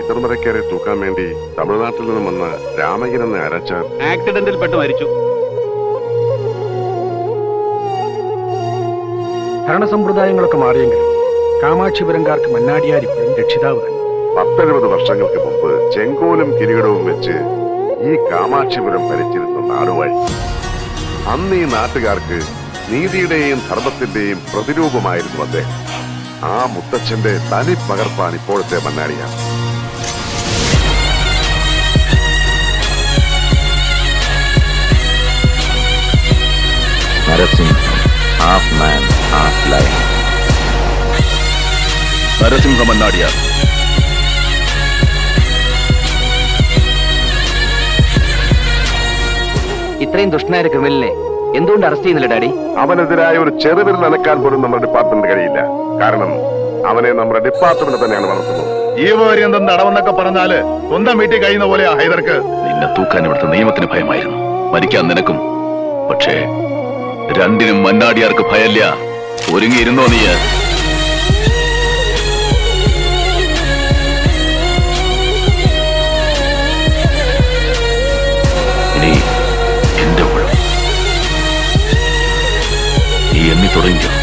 ഹൈദർമരക്കാരെ തൂക്കാൻ വേണ്ടി തമിഴ്നാട്ടിൽ നിന്നും വന്ന രാമയ്യൻ എന്ന അരച്ചാർ ആക്സിഡന്റിൽ പെട്ട് മരിച്ചു. ഭരണസമ്പ്രദായങ്ങളൊക്കെ മാറിയെങ്കിലും കാമാക്ഷിപുരംകാർക്ക് മന്നാടിയാർ ഇപ്പോഴും രക്ഷിതാവ് തന്നെ. 10-70 വർഷങ്ങൾക്ക് മുമ്പ് ചെങ്കോലും കിരീടവും വെച്ച് ഈ കാമാക്ഷിപുരം ഭരിച്ചിരുന്ന നാടുവാഴി. അന്ന് ഈ നാട്ടുകാർക്ക് നീതിയുടെയും ധർമ്മത്തിന്റെയും പ്രതിരൂപമായിരുന്നു അദ്ദേഹം. ആ മുത്തച്ഛന്റെ തനി പകർപ്പാണ് ഇപ്പോഴത്തെ Mannadiyar. Narasimham, half man half lion. Narasimha Mannadiyar. ഇത്രയും ദുഷ്ടനായ ക്രിമിനലിനെ എന്തുകൊണ്ട് അറസ്റ്റ് ചെയ്യുന്നില്ല ഡാഡി? അവനെതിരായ ഒരു ചെറുവിരൽ നനക്കാൻ പോലും നമ്മുടെ ഡിപ്പാർട്ട്മെന്റ് കഴിയില്ല. കാരണം അവനെ നമ്മുടെ ഡിപ്പാർട്ട്മെന്റ് തന്നെയാണ് വളർത്തുന്നത്. ജീവപര്യന്തം തടവെന്നൊക്കെ പറഞ്ഞാല് സ്വന്തം വീട്ടിൽ കഴിയുന്ന പോലെയാ ഹൈദർക്ക്. നിന്നെ തൂക്കാൻ ഇവിടുത്തെ നിയമത്തിന് ഭയമായിരുന്നു, മരിക്കാൻ നിനക്കും. പക്ഷേ രണ്ടിനും മന്നാടിയാർക്ക് ഭയല്ല. ഒരുങ്ങിയിരുന്നോ നീ? ഇനി എന്റെ ഊഴം. നീ എണ്ണി തുടങ്ങിയോ?